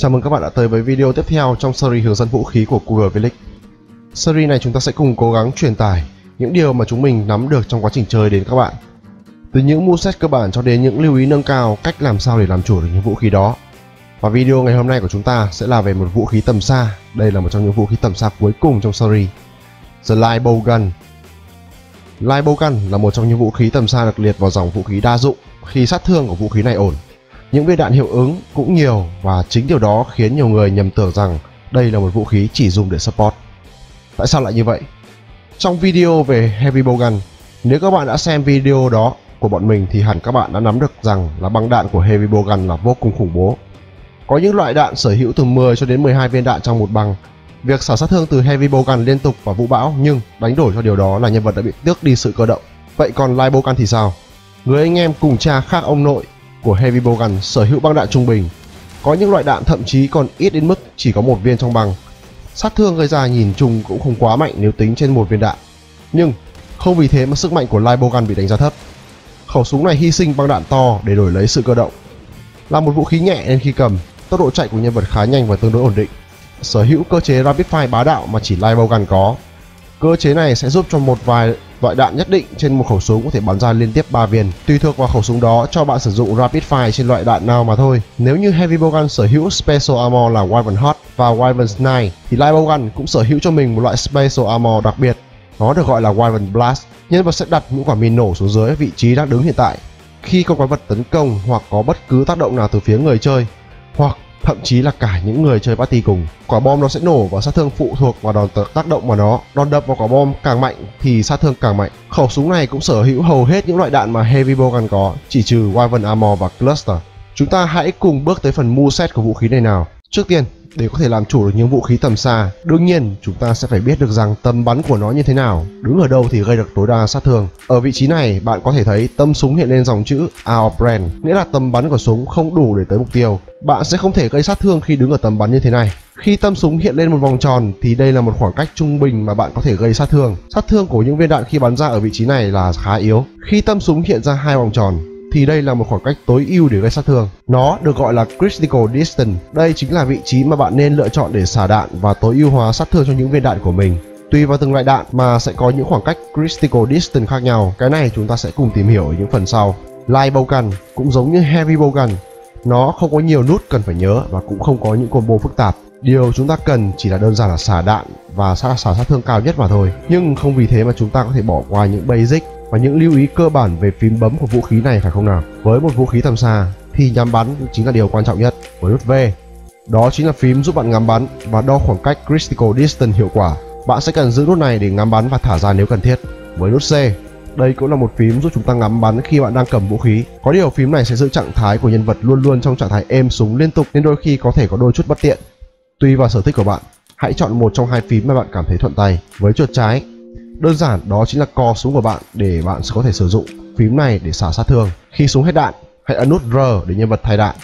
Chào mừng các bạn đã tới với video tiếp theo trong series hướng dẫn vũ khí của Cougar Village. Series này chúng ta sẽ cùng cố gắng truyền tải những điều mà chúng mình nắm được trong quá trình chơi đến các bạn. Từ những moveset cơ bản cho đến những lưu ý nâng cao cách làm sao để làm chủ được những vũ khí đó. Và video ngày hôm nay của chúng ta sẽ là về một vũ khí tầm xa. Đây là một trong những vũ khí tầm xa cuối cùng trong series, The Light Bow Gun. Light Bow Gun là một trong những vũ khí tầm xa được liệt vào dòng vũ khí đa dụng khi sát thương của vũ khí này ổn. Những viên đạn hiệu ứng cũng nhiều và chính điều đó khiến nhiều người nhầm tưởng rằng đây là một vũ khí chỉ dùng để support. Tại sao lại như vậy? Trong video về Heavy Bow Gun, nếu các bạn đã xem video đó của bọn mình thì hẳn các bạn đã nắm được rằng là băng đạn của Heavy Bow Gun là vô cùng khủng bố. Có những loại đạn sở hữu từ 10 cho đến 12 viên đạn trong một băng. Việc xả sát thương từ Heavy Bow Gun liên tục và vũ bão, nhưng đánh đổi cho điều đó là nhân vật đã bị tước đi sự cơ động. Vậy còn Light Bow Gun thì sao? Người anh em cùng cha khác ông nội của Heavy Bow Gun sở hữu băng đạn trung bình. Có những loại đạn thậm chí còn ít đến mức chỉ có một viên trong băng. Sát thương gây ra nhìn chung cũng không quá mạnh nếu tính trên một viên đạn. Nhưng không vì thế mà sức mạnh của Light Bow Gun bị đánh giá thấp. Khẩu súng này hy sinh băng đạn to để đổi lấy sự cơ động. Là một vũ khí nhẹ nên khi cầm, tốc độ chạy của nhân vật khá nhanh và tương đối ổn định. Sở hữu cơ chế Rapid Fire bá đạo mà chỉ Light Bow Gun có. Cơ chế này sẽ giúp cho một vài loại đạn nhất định trên một khẩu súng có thể bắn ra liên tiếp 3 viên. Tùy thuộc vào khẩu súng đó cho bạn sử dụng Rapid Fire trên loại đạn nào mà thôi. Nếu như Heavy Bow Gun sở hữu Special Armor là Wyvern Hot và Wyvern Knife thì Light Bow Gun cũng sở hữu cho mình một loại Special Armor đặc biệt. Nó được gọi là Wyvern Blast. Nhân vật sẽ đặt những quả mìn nổ xuống dưới vị trí đang đứng hiện tại. Khi có quái vật tấn công hoặc có bất cứ tác động nào từ phía người chơi, hoặc thậm chí là cả những người chơi party cùng, quả bom nó sẽ nổ và sát thương phụ thuộc vào đòn tác động vào nó. Đòn đập vào quả bom càng mạnh thì sát thương càng mạnh. Khẩu súng này cũng sở hữu hầu hết những loại đạn mà Heavy Bow Gun có, chỉ trừ Wyvern Armor và Cluster. Chúng ta hãy cùng bước tới phần moveset của vũ khí này nào. Trước tiên, để có thể làm chủ được những vũ khí tầm xa, đương nhiên chúng ta sẽ phải biết được rằng tầm bắn của nó như thế nào, đứng ở đâu thì gây được tối đa sát thương. Ở vị trí này, bạn có thể thấy tâm súng hiện lên dòng chữ Out of Range, nghĩa là tầm bắn của súng không đủ để tới mục tiêu. Bạn sẽ không thể gây sát thương khi đứng ở tầm bắn như thế này. Khi tâm súng hiện lên một vòng tròn thì đây là một khoảng cách trung bình mà bạn có thể gây sát thương. Sát thương của những viên đạn khi bắn ra ở vị trí này là khá yếu. Khi tâm súng hiện ra hai vòng tròn thì đây là một khoảng cách tối ưu để gây sát thương. Nó được gọi là Critical Distance. Đây chính là vị trí mà bạn nên lựa chọn để xả đạn và tối ưu hóa sát thương cho những viên đạn của mình. Tùy vào từng loại đạn mà sẽ có những khoảng cách Critical Distance khác nhau. Cái này chúng ta sẽ cùng tìm hiểu ở những phần sau. Light Bow Gun cũng giống như Heavy Bow Gun. Nó không có nhiều nút cần phải nhớ và cũng không có những combo phức tạp. Điều chúng ta cần chỉ là đơn giản là xả đạn và xả sát thương cao nhất mà thôi. Nhưng không vì thế mà chúng ta có thể bỏ qua những basic và những lưu ý cơ bản về phím bấm của vũ khí này, phải không nào? Với một vũ khí tầm xa thì nhắm bắn chính là điều quan trọng nhất. Với nút V, đó chính là phím giúp bạn ngắm bắn và đo khoảng cách Critical Distance hiệu quả. Bạn sẽ cần giữ nút này để ngắm bắn và thả ra nếu cần thiết. Với nút C, đây cũng là một phím giúp chúng ta ngắm bắn khi bạn đang cầm vũ khí. Có điều phím này sẽ giữ trạng thái của nhân vật luôn luôn trong trạng thái êm súng liên tục nên đôi khi có thể có đôi chút bất tiện. Tùy vào sở thích của bạn, hãy chọn một trong hai phím mà bạn cảm thấy thuận tay. Với chuột trái, đơn giản đó chính là co súng của bạn để bạn có thể sử dụng phím này để xả sát thương. Khi súng hết đạn, hãy ấn nút R để nhân vật thay đạn.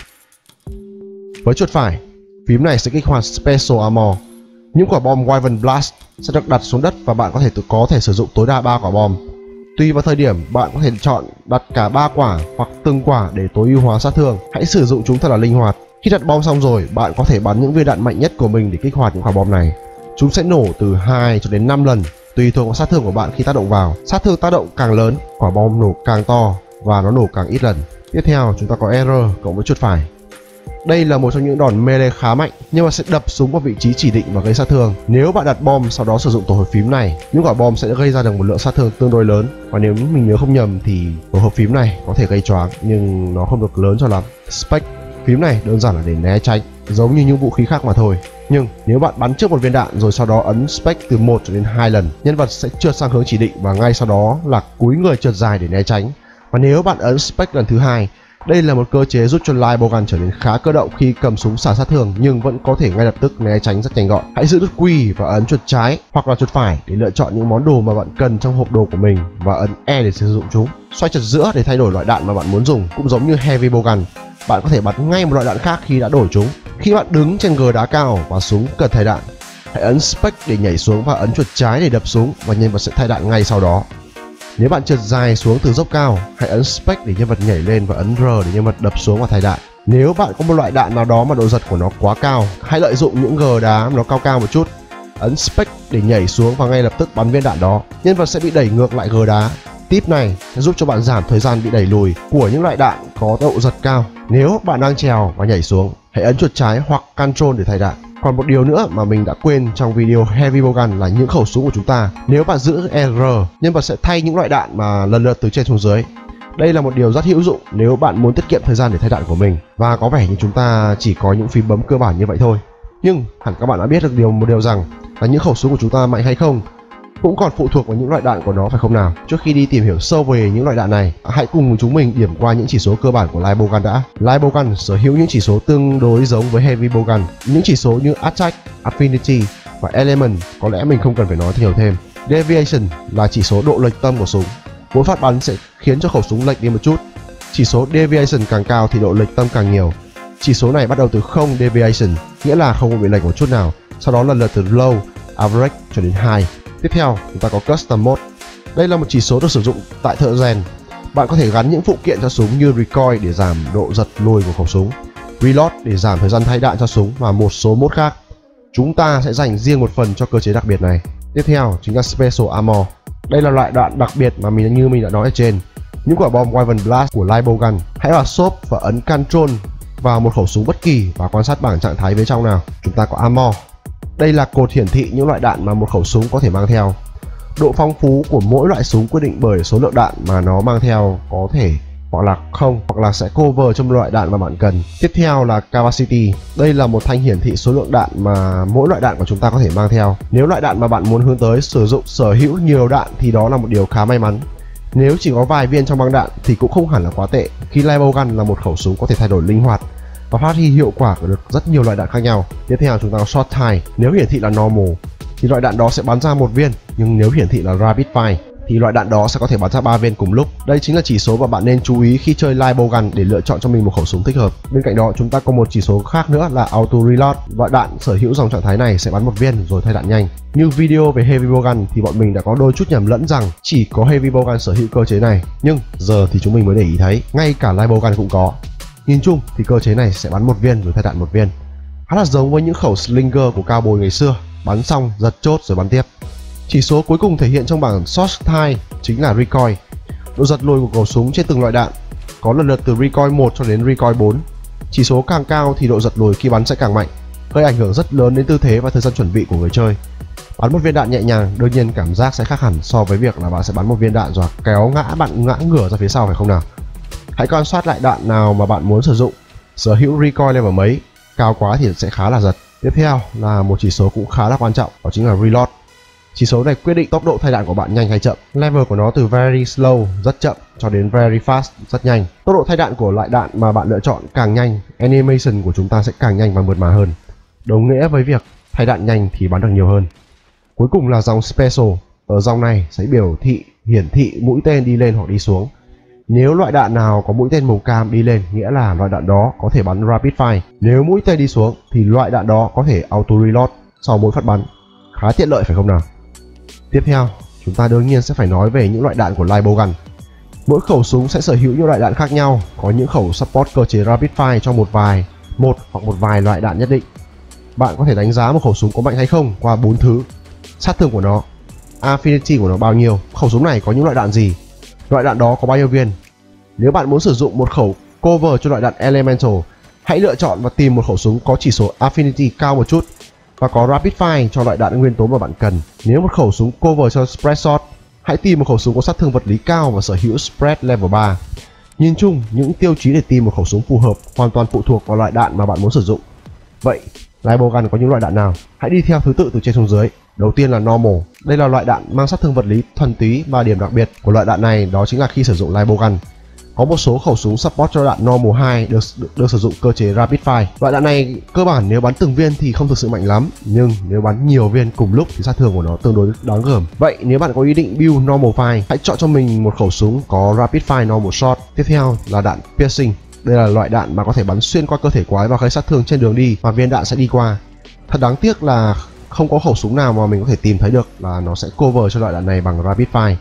Với chuột phải, phím này sẽ kích hoạt Special Armor. Những quả bom Wyvern Blast sẽ được đặt xuống đất và bạn có thể sử dụng tối đa 3 quả bom. Tùy vào thời điểm, bạn có thể chọn đặt cả 3 quả hoặc từng quả để tối ưu hóa sát thương. Hãy sử dụng chúng thật là linh hoạt. Khi đặt bom xong rồi, bạn có thể bắn những viên đạn mạnh nhất của mình để kích hoạt những quả bom này. Chúng sẽ nổ từ 2 cho đến 5 lần, tùy thuộc vào sát thương của bạn khi tác động vào. Sát thương tác động càng lớn, quả bom nổ càng to và nó nổ càng ít lần. Tiếp theo, chúng ta có R cộng với chuột phải. Đây là một trong những đòn melee khá mạnh nhưng mà sẽ đập súng vào vị trí chỉ định và gây sát thương. Nếu bạn đặt bom sau đó sử dụng tổ hợp phím này, những quả bom sẽ gây ra được một lượng sát thương tương đối lớn. Và nếu mình nhớ không nhầm thì tổ hợp phím này có thể gây choáng nhưng nó không được lớn cho lắm. Spec, phím này đơn giản là để né tránh, giống như những vũ khí khác mà thôi. Nhưng nếu bạn bắn trước một viên đạn rồi sau đó ấn Spec từ 1 cho đến 2 lần, nhân vật sẽ trượt sang hướng chỉ định và ngay sau đó là cúi người trượt dài để né tránh. Và nếu bạn ấn Spec lần thứ 2, đây là một cơ chế giúp cho Light Bow Gun trở nên khá cơ động khi cầm súng xả sát thương nhưng vẫn có thể ngay lập tức né tránh rất nhanh gọn. Hãy giữ nút Q và ấn chuột trái hoặc là chuột phải để lựa chọn những món đồ mà bạn cần trong hộp đồ của mình và ấn E để sử dụng chúng. Xoay chuột giữa để thay đổi loại đạn mà bạn muốn dùng. Cũng giống như Heavy Bow Gun, bạn có thể bắn ngay một loại đạn khác khi đã đổi chúng. Khi bạn đứng trên gờ đá cao và súng cần thay đạn, hãy ấn Spec để nhảy xuống và ấn chuột trái để đập súng và nhân vật sẽ thay đạn ngay sau đó. Nếu bạn trượt dài xuống từ dốc cao, hãy ấn Spec để nhân vật nhảy lên và ấn R để nhân vật đập xuống và thay đạn. Nếu bạn có một loại đạn nào đó mà độ giật của nó quá cao, hãy lợi dụng những gờ đá nó cao cao một chút, ấn spec để nhảy xuống và ngay lập tức bắn viên đạn đó. Nhân vật sẽ bị đẩy ngược lại gờ đá. Tip này sẽ giúp cho bạn giảm thời gian bị đẩy lùi của những loại đạn có độ giật cao. Nếu bạn đang trèo và nhảy xuống, hãy ấn chuột trái hoặc Ctrl để thay đạn. Còn một điều nữa mà mình đã quên trong video Heavy Bowgun là những khẩu súng của chúng ta. Nếu bạn giữ R, nhân vật sẽ thay những loại đạn mà lần lượt từ trên xuống dưới. Đây là một điều rất hữu dụng nếu bạn muốn tiết kiệm thời gian để thay đạn của mình. Và có vẻ như chúng ta chỉ có những phím bấm cơ bản như vậy thôi. Nhưng hẳn các bạn đã biết được một điều rằng là những khẩu súng của chúng ta mạnh hay không cũng còn phụ thuộc vào những loại đạn của nó, phải không nào? Trước khi đi tìm hiểu sâu về những loại đạn này, hãy cùng chúng mình điểm qua những chỉ số cơ bản của Light Bowgun đã. Light Bowgun sở hữu những chỉ số tương đối giống với Heavy Bowgun. Những chỉ số như Attack, Affinity và Element có lẽ mình không cần phải nói nhiều thêm. Deviation là chỉ số độ lệch tâm của súng. Mỗi phát bắn sẽ khiến cho khẩu súng lệch đi một chút. Chỉ số Deviation càng cao thì độ lệch tâm càng nhiều. Chỉ số này bắt đầu từ 0 Deviation, nghĩa là không bị lệch một chút nào. Sau đó lần lượt từ Low, Average cho đến High. Tiếp theo, chúng ta có Custom Mode. Đây là một chỉ số được sử dụng tại thợ rèn. Bạn có thể gắn những phụ kiện cho súng như Recoil để giảm độ giật lùi của khẩu súng, Reload để giảm thời gian thay đạn cho súng và một số mode khác. Chúng ta sẽ dành riêng một phần cho cơ chế đặc biệt này. Tiếp theo chính là Special Armor. Đây là loại đạn đặc biệt mà mình đã nói ở trên. Những quả bom Wyvern Blast của Light Bowgun. Hãy vào shop và ấn Ctrl vào một khẩu súng bất kỳ và quan sát bảng trạng thái bên trong nào. Chúng ta có Armor. Đây là cột hiển thị những loại đạn mà một khẩu súng có thể mang theo. Độ phong phú của mỗi loại súng quyết định bởi số lượng đạn mà nó mang theo có thể hoặc là không, hoặc là sẽ cover trong loại đạn mà bạn cần. Tiếp theo là Capacity. Đây là một thanh hiển thị số lượng đạn mà mỗi loại đạn của chúng ta có thể mang theo. Nếu loại đạn mà bạn muốn hướng tới sử dụng sở hữu nhiều đạn thì đó là một điều khá may mắn. Nếu chỉ có vài viên trong băng đạn thì cũng không hẳn là quá tệ, khi Light Bowgun là một khẩu súng có thể thay đổi linh hoạt và phát huy hiệu quả được rất nhiều loại đạn khác nhau. Tiếp theo chúng ta có Short Time. Nếu hiển thị là Normal thì loại đạn đó sẽ bắn ra một viên, nhưng nếu hiển thị là Rapid Fire thì loại đạn đó sẽ có thể bắn ra 3 viên cùng lúc. Đây chính là chỉ số mà bạn nên chú ý khi chơi Light Bowgun để lựa chọn cho mình một khẩu súng thích hợp. Bên cạnh đó chúng ta có một chỉ số khác nữa là Auto Reload. Loại đạn sở hữu dòng trạng thái này sẽ bắn một viên rồi thay đạn nhanh. Như video về Heavy Bowgun thì bọn mình đã có đôi chút nhầm lẫn rằng chỉ có Heavy Bowgun sở hữu cơ chế này, nhưng giờ thì chúng mình mới để ý thấy ngay cả Light Bowgun cũng có. Nhìn chung thì cơ chế này sẽ bắn một viên rồi thay đạn một viên, khá là giống với những khẩu Slinger của cao bồi ngày xưa, bắn xong giật chốt rồi bắn tiếp. Chỉ số cuối cùng thể hiện trong bảng Short Time chính là Recoil. Độ giật lùi của khẩu súng trên từng loại đạn có lần lượt từ Recoil 1 cho đến Recoil 4. Chỉ số càng cao thì độ giật lùi khi bắn sẽ càng mạnh, gây ảnh hưởng rất lớn đến tư thế và thời gian chuẩn bị của người chơi. Bắn một viên đạn nhẹ nhàng, đương nhiên cảm giác sẽ khác hẳn so với việc là bạn sẽ bắn một viên đạn rồi kéo bạn ngã ngửa ra phía sau, phải không nào? Hãy quan sát lại đạn nào mà bạn muốn sử dụng, sở hữu Recoil level mấy, cao quá thì sẽ khá là giật. Tiếp theo là một chỉ số cũng khá là quan trọng, đó chính là Reload. Chỉ số này quyết định tốc độ thay đạn của bạn nhanh hay chậm. Level của nó từ very slow, rất chậm, cho đến very fast, rất nhanh. Tốc độ thay đạn của loại đạn mà bạn lựa chọn càng nhanh, animation của chúng ta sẽ càng nhanh và mượt mà hơn, đồng nghĩa với việc thay đạn nhanh thì bắn được nhiều hơn. Cuối cùng là dòng Special. Ở dòng này sẽ hiển thị mũi tên đi lên hoặc đi xuống. Nếu loại đạn nào có mũi tên màu cam đi lên nghĩa là loại đạn đó có thể bắn Rapid Fire. Nếu mũi tên đi xuống thì loại đạn đó có thể Auto Reload sau mỗi phát bắn. Khá tiện lợi phải không nào? Tiếp theo, chúng ta đương nhiên sẽ phải nói về những loại đạn của Light Bowgun. Mỗi khẩu súng sẽ sở hữu những loại đạn khác nhau. Có những khẩu support cơ chế Rapid Fire cho một hoặc một vài loại đạn nhất định. Bạn có thể đánh giá một khẩu súng có mạnh hay không qua 4 thứ: sát thương của nó, affinity của nó bao nhiêu, khẩu súng này có những loại đạn gì, loại đạn đó có bao nhiêu viên. Nếu bạn muốn sử dụng một khẩu cover cho loại đạn elemental, hãy lựa chọn và tìm một khẩu súng có chỉ số affinity cao một chút và có rapid fire cho loại đạn nguyên tố mà bạn cần. Nếu một khẩu súng cover cho spread shot, hãy tìm một khẩu súng có sát thương vật lý cao và sở hữu spread level 3. Nhìn chung, những tiêu chí để tìm một khẩu súng phù hợp hoàn toàn phụ thuộc vào loại đạn mà bạn muốn sử dụng. Vậy, Light Bowgun có những loại đạn nào? Hãy đi theo thứ tự từ trên xuống dưới. Đầu tiên là Normal. Đây là loại đạn mang sát thương vật lý thuần túy và điểm đặc biệt của loại đạn này đó chính là khi sử dụng Light Bowgun, có một số khẩu súng support cho đạn Normal 2 được sử dụng cơ chế Rapid Fire. Loại đạn này cơ bản nếu bắn từng viên thì không thực sự mạnh lắm, nhưng nếu bắn nhiều viên cùng lúc thì sát thương của nó tương đối đáng gờm. Vậy nếu bạn có ý định build Normal Fire, hãy chọn cho mình một khẩu súng có Rapid Fire Normal Shot. Tiếp theo là đạn Piercing. Đây là loại đạn mà có thể bắn xuyên qua cơ thể quái và gây sát thương trên đường đi mà viên đạn sẽ đi qua. Thật đáng tiếc là không có khẩu súng nào mà mình có thể tìm thấy được là nó sẽ cover cho loại đạn này bằng Rapid Fire.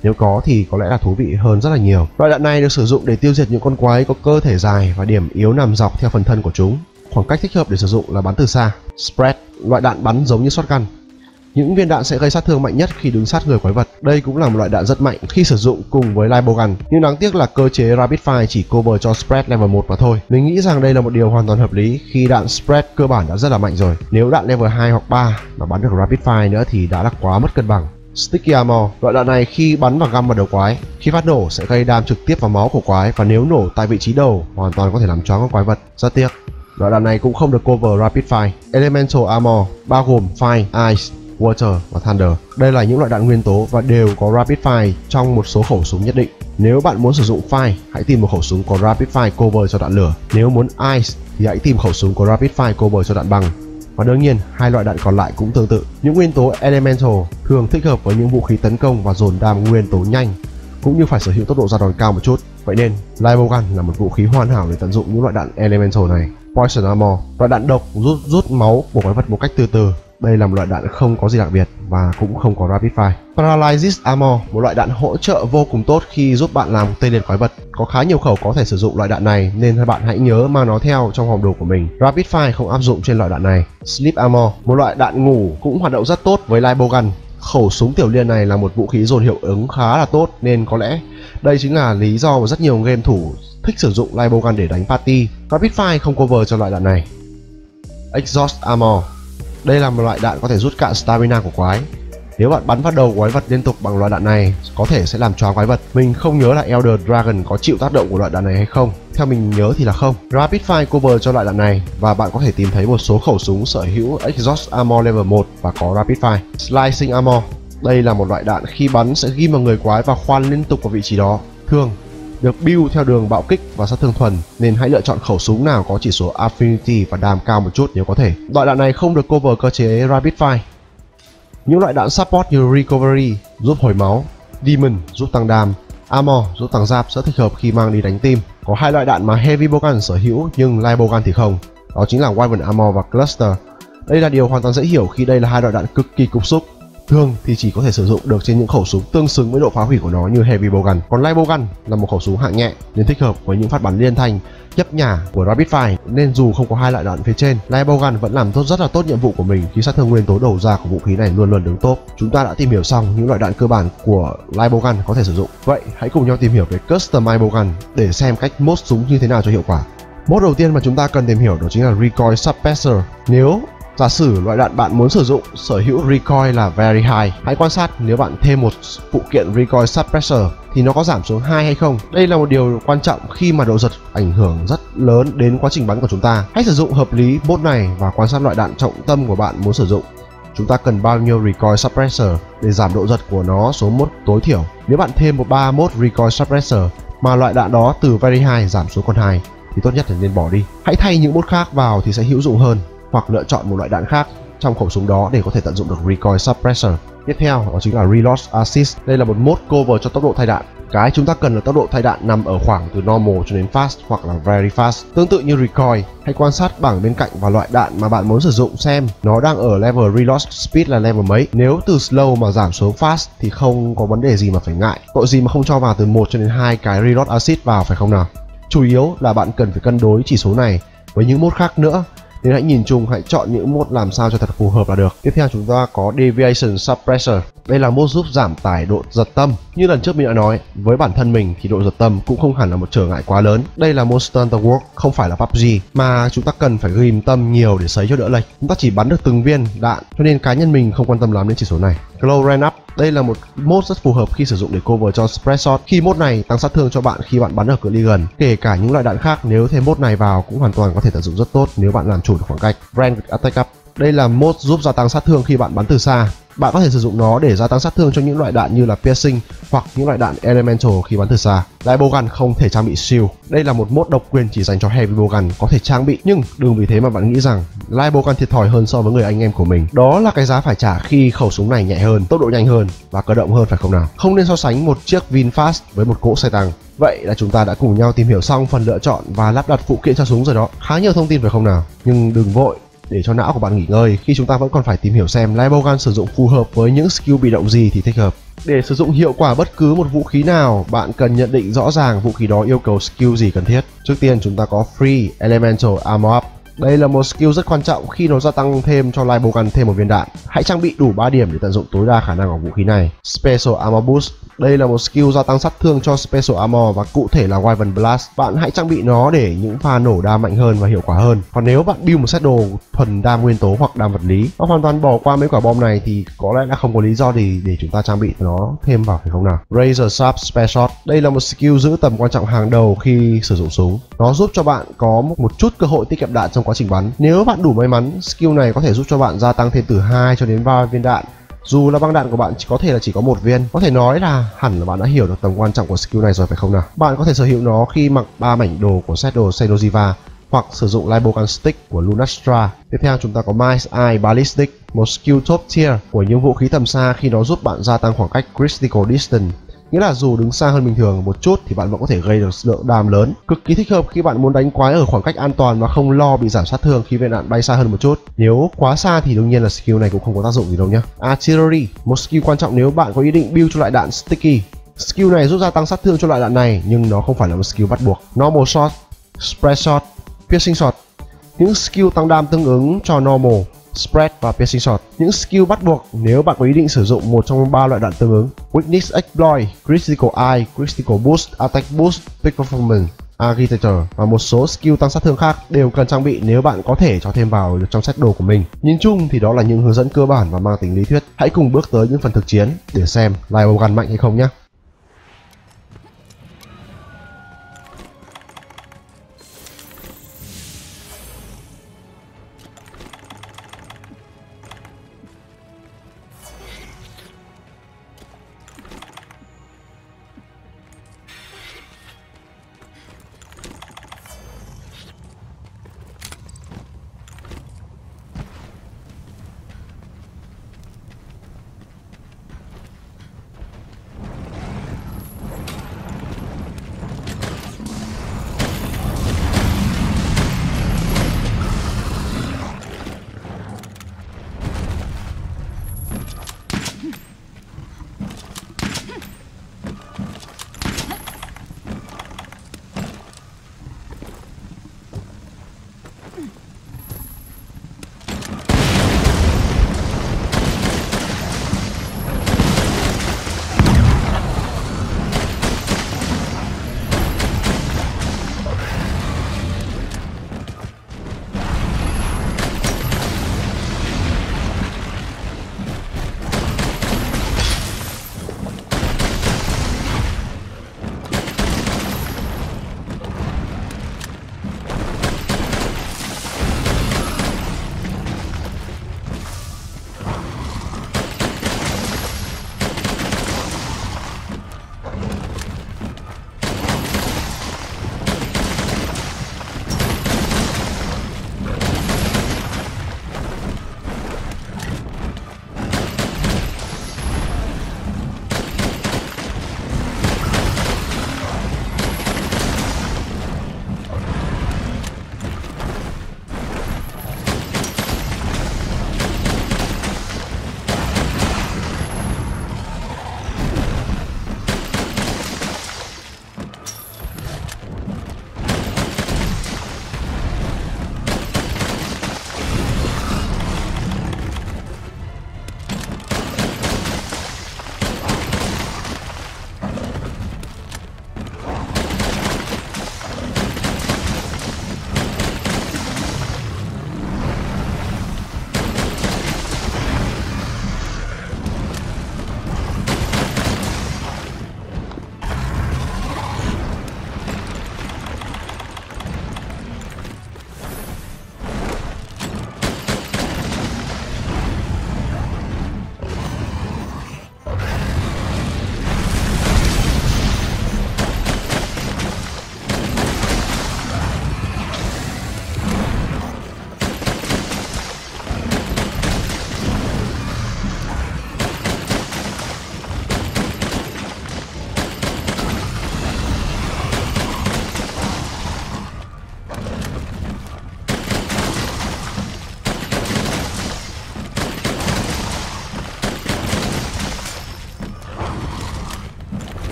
Nếu có thì có lẽ là thú vị hơn rất là nhiều. Loại đạn này được sử dụng để tiêu diệt những con quái có cơ thể dài và điểm yếu nằm dọc theo phần thân của chúng. Khoảng cách thích hợp để sử dụng là bắn từ xa. Spread, loại đạn bắn giống như shotgun. Những viên đạn sẽ gây sát thương mạnh nhất khi đứng sát người quái vật. Đây cũng là một loại đạn rất mạnh khi sử dụng cùng với live bowgun. Nhưng đáng tiếc là cơ chế rapid fire chỉ cover cho spread level 1 mà thôi. Mình nghĩ rằng đây là một điều hoàn toàn hợp lý khi đạn spread cơ bản đã rất là mạnh rồi. Nếu đạn level 2 hoặc 3 mà bắn được rapid fire nữa thì đã là quá mất cân bằng. Sticky Armor, loại đạn này khi bắn và găm vào đầu quái, khi phát nổ sẽ gây đam trực tiếp vào máu của quái, và nếu nổ tại vị trí đầu hoàn toàn có thể làm choáng con quái vật. Rất tiếc. Loại đạn này cũng không được cover rapid fire. Elemental Armor bao gồm Fire, Ice, Water và Thunder. Đây là những loại đạn nguyên tố và đều có rapid fire trong một số khẩu súng nhất định. Nếu bạn muốn sử dụng Fire, hãy tìm một khẩu súng có rapid fire cover cho đạn lửa. Nếu muốn Ice thì hãy tìm khẩu súng có rapid fire cover cho đạn băng. Và đương nhiên, hai loại đạn còn lại cũng tương tự. Những nguyên tố Elemental thường thích hợp với những vũ khí tấn công và dồn đam nguyên tố nhanh, cũng như phải sở hữu tốc độ ra đòn cao một chút. Vậy nên, live bowgun là một vũ khí hoàn hảo để tận dụng những loại đạn Elemental này. Poison Armor, loại đạn độc rút máu của quái vật một cách từ từ. Đây là một loại đạn không có gì đặc biệt và cũng không có rapid fire. Paralysis Armor, một loại đạn hỗ trợ vô cùng tốt khi giúp bạn làm tê liệt quái vật. Có khá nhiều khẩu có thể sử dụng loại đạn này nên bạn hãy nhớ mang nó theo trong hòm đồ của mình. Rapid fire không áp dụng trên loại đạn này. Sleep Armor, một loại đạn ngủ cũng hoạt động rất tốt với live bowgun. Khẩu súng tiểu liên này là một vũ khí dồn hiệu ứng khá là tốt nên có lẽ đây chính là lý do mà rất nhiều game thủ thích sử dụng live bowgun để đánh party. Rapid fire không cover cho loại đạn này. Exhaust Armor, đây là một loại đạn có thể rút cạn stamina của quái. Nếu bạn bắn vào đầu quái vật liên tục bằng loại đạn này, có thể sẽ làm choáng quái vật. Mình không nhớ là Elder Dragon có chịu tác động của loại đạn này hay không. Theo mình nhớ thì là không. Rapid fire cover cho loại đạn này và bạn có thể tìm thấy một số khẩu súng sở hữu Exhaust Armor level 1 và có rapid fire. Slicing Armor, đây là một loại đạn khi bắn sẽ ghim vào người quái và khoan liên tục vào vị trí đó. Thường được build theo đường bạo kích và sát thương thuần nên hãy lựa chọn khẩu súng nào có chỉ số affinity và đam cao một chút nếu có thể. Loại đạn này không được cover cơ chế rapid fire. Những loại đạn support như Recovery giúp hồi máu, Demon giúp tăng đam, Armor giúp tăng giáp rất thích hợp khi mang đi đánh team. Có hai loại đạn mà Heavy Bowgun sở hữu nhưng Light Bowgun thì không. Đó chính là Wyvern Armor và Cluster. Đây là điều hoàn toàn dễ hiểu khi đây là hai loại đạn cực kỳ cục xúc. Thường thì chỉ có thể sử dụng được trên những khẩu súng tương xứng với độ phá hủy của nó như Heavy Bowgun. Còn Light Bowgun là một khẩu súng hạng nhẹ nên thích hợp với những phát bắn liên thanh, nhấp nhả của rapid fire, nên dù không có hai loại đạn phía trên, Light Bowgun vẫn làm rất là tốt nhiệm vụ của mình khi sát thương nguyên tố đầu ra của vũ khí này luôn luôn đứng top. Chúng ta đã tìm hiểu xong những loại đạn cơ bản của Light Bowgun có thể sử dụng. Vậy hãy cùng nhau tìm hiểu về Custom Light Bowgun để xem cách mod súng như thế nào cho hiệu quả. Mod đầu tiên mà chúng ta cần tìm hiểu đó chính là Recoil Suppressor. Nếu giả sử loại đạn bạn muốn sử dụng sở hữu recoil là very high, hãy quan sát nếu bạn thêm một phụ kiện recoil suppressor thì nó có giảm xuống 2 hay không. Đây là một điều quan trọng khi mà độ giật ảnh hưởng rất lớn đến quá trình bắn của chúng ta. Hãy sử dụng hợp lý mod này và quan sát loại đạn trọng tâm của bạn muốn sử dụng. Chúng ta cần bao nhiêu recoil suppressor để giảm độ giật của nó xuống mod tối thiểu. Nếu bạn thêm một 3 mod recoil suppressor mà loại đạn đó từ very high giảm xuống còn 2 thì tốt nhất là nên bỏ đi. Hãy thay những mod khác vào thì sẽ hữu dụng hơn, hoặc lựa chọn một loại đạn khác trong khẩu súng đó để có thể tận dụng được Recoil Suppressor. Tiếp theo đó chính là Reload Assist. Đây là một mod cover cho tốc độ thay đạn. Cái chúng ta cần là tốc độ thay đạn nằm ở khoảng từ normal cho đến fast hoặc là very fast. Tương tự như Recoil, hãy quan sát bảng bên cạnh và loại đạn mà bạn muốn sử dụng xem nó đang ở level Reload Speed là level mấy. Nếu từ slow mà giảm xuống fast thì không có vấn đề gì mà phải ngại. Tội gì mà không cho vào từ 1 cho đến 2 cái Reload Assist vào, phải không nào? Chủ yếu là bạn cần phải cân đối chỉ số này với những mod khác nữa. Nên hãy nhìn chung, hãy chọn những mod làm sao cho thật phù hợp là được. Tiếp theo chúng ta có Deviation Suppressor. Đây là mod giúp giảm tải độ giật tâm. Như lần trước mình đã nói, với bản thân mình thì độ giật tâm cũng không hẳn là một trở ngại quá lớn. Đây là mod Stunter Work, không phải là PUBG, mà chúng ta cần phải ghim tâm nhiều để sấy cho đỡ lệch. Chúng ta chỉ bắn được từng viên đạn, cho nên cá nhân mình không quan tâm lắm đến chỉ số này. Glow Ran Up. Đây là một mod rất phù hợp khi sử dụng để cover cho Spread Shot. Khi mod này tăng sát thương cho bạn khi bạn bắn ở cự ly gần. Kể cả những loại đạn khác, nếu thêm mod này vào cũng hoàn toàn có thể tận dụng rất tốt nếu bạn làm chủ được khoảng cách. Ranged Attack Up. Đây là mod giúp gia tăng sát thương khi bạn bắn từ xa. Bạn có thể sử dụng nó để gia tăng sát thương cho những loại đạn như là piercing hoặc những loại đạn elemental khi bắn từ xa. Light Bowgun không thể trang bị shield. Đây là một mod độc quyền chỉ dành cho Heavy Bowgun có thể trang bị, nhưng đừng vì thế mà bạn nghĩ rằng Light Bowgun thiệt thòi hơn so với người anh em của mình. Đó là cái giá phải trả khi khẩu súng này nhẹ hơn, tốc độ nhanh hơn và cơ động hơn, phải không nào? Không nên so sánh một chiếc VinFast với một cỗ xe tăng. Vậy là chúng ta đã cùng nhau tìm hiểu xong phần lựa chọn và lắp đặt phụ kiện cho súng rồi đó. Khá nhiều thông tin phải không nào? Nhưng đừng vội, để cho não của bạn nghỉ ngơi khi chúng ta vẫn còn phải tìm hiểu xem Light Bowgun sử dụng phù hợp với những skill bị động gì thì thích hợp. Để sử dụng hiệu quả bất cứ một vũ khí nào, bạn cần nhận định rõ ràng vũ khí đó yêu cầu skill gì cần thiết. Trước tiên chúng ta có Free Elemental Armor Up. Đây là một skill rất quan trọng khi nó gia tăng thêm cho live bowgun thêm một viên đạn. Hãy trang bị đủ 3 điểm để tận dụng tối đa khả năng của vũ khí này. Special Armor Boost. Đây là một skill gia tăng sát thương cho Special Armor và cụ thể là Wyvern Blast. Bạn hãy trang bị nó để những pha nổ đam mạnh hơn và hiệu quả hơn. Còn nếu bạn build một set đồ thuần đam nguyên tố hoặc đam vật lý và hoàn toàn bỏ qua mấy quả bom này thì có lẽ đã không có lý do gì để chúng ta trang bị nó thêm vào, phải không nào? Razor Sharp Spare. Đây là một skill giữ tầm quan trọng hàng đầu khi sử dụng súng. Nó giúp cho bạn có một chút cơ hội tiết kiệm đạn trong quá trình bắn. Nếu bạn đủ may mắn, skill này có thể giúp cho bạn gia tăng thêm từ 2 cho đến 3 viên đạn. Dù là băng đạn của bạn có thể là chỉ có 1 viên. Có thể nói là hẳn là bạn đã hiểu được tầm quan trọng của skill này rồi, phải không nào? Bạn có thể sở hữu nó khi mặc 3 mảnh đồ của set đồ Xeno'jiva hoặc sử dụng live bowgun stick của Lunastra. Tiếp theo chúng ta có Mind's Eye Ballistic, một skill top tier của những vũ khí tầm xa khi nó giúp bạn gia tăng khoảng cách critical distance. Nghĩa là dù đứng xa hơn bình thường một chút thì bạn vẫn có thể gây được lượng đam lớn. Cực kỳ thích hợp khi bạn muốn đánh quái ở khoảng cách an toàn mà không lo bị giảm sát thương khi viên đạn bay xa hơn một chút. Nếu quá xa thì đương nhiên là skill này cũng không có tác dụng gì đâu nhé. Artillery, một skill quan trọng nếu bạn có ý định build cho loại đạn sticky. Skill này giúp gia tăng sát thương cho loại đạn này nhưng nó không phải là một skill bắt buộc. Normal shot, spread shot, piercing shot. Những skill tăng đam tương ứng cho normal, spread và piercing shot. Những skill bắt buộc nếu bạn có ý định sử dụng một trong 3 loại đạn tương ứng. Weakness Exploit, Critical Eye, Critical Boost, Attack Boost, Peak Performance, Agitator và một số skill tăng sát thương khác đều cần trang bị nếu bạn có thể cho thêm vào được trong set đồ của mình. Nhìn chung thì đó là những hướng dẫn cơ bản và mang tính lý thuyết. Hãy cùng bước tới những phần thực chiến để xem live bowgun mạnh hay không nhé.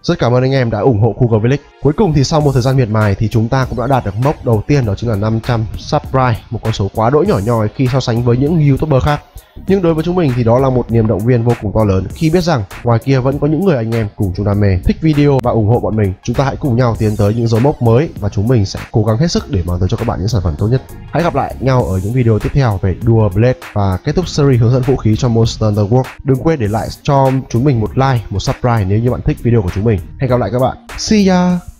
Rất cảm ơn anh em đã ủng hộ Google Village. Cuối cùng thì sau một thời gian miệt mài thì chúng ta cũng đã đạt được mốc đầu tiên, đó chính là 500 subscribe, một con số quá đỗi nhỏ nhoi khi so sánh với những YouTuber khác. Nhưng đối với chúng mình thì đó là một niềm động viên vô cùng to lớn khi biết rằng ngoài kia vẫn có những người anh em cùng chung đam mê, thích video và ủng hộ bọn mình. Chúng ta hãy cùng nhau tiến tới những dấu mốc mới và chúng mình sẽ cố gắng hết sức để mang tới cho các bạn những sản phẩm tốt nhất. Hãy gặp lại nhau ở những video tiếp theo về Dual Blade và kết thúc series hướng dẫn vũ khí cho Monster Hunter World. Đừng quên để lại cho chúng mình một like, một subscribe nếu như bạn thích video của chúng mình. Hẹn gặp lại các bạn. See ya!